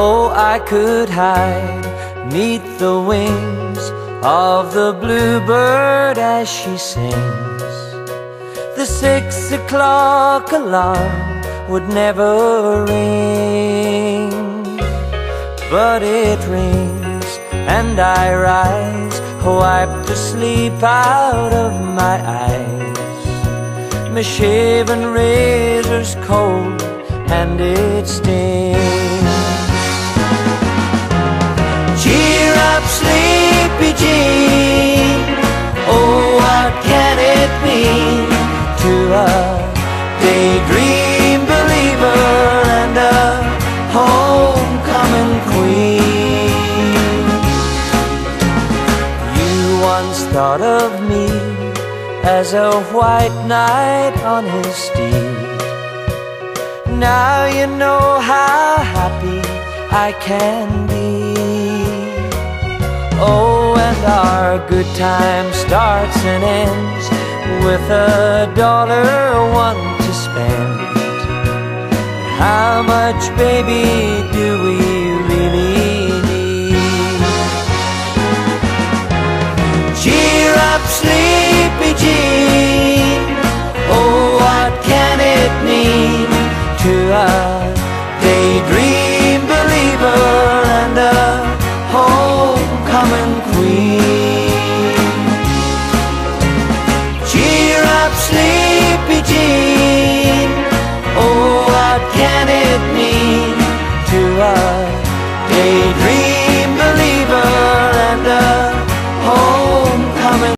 Oh, I could hide 'neath the wings of the bluebird as she sings. The 6 o'clock alarm would never ring, but it rings and I rise, wipe the sleep out of my eyes. My shaven razor's cold and it stings. Cheer up, sleepy Jean, oh, what can it mean to a daydream believer and a homecoming queen? You once thought of me as a white knight on his steed. Now you know how happy I can be. Oh, and our good time starts and ends with $1 to spend. How much, baby, do we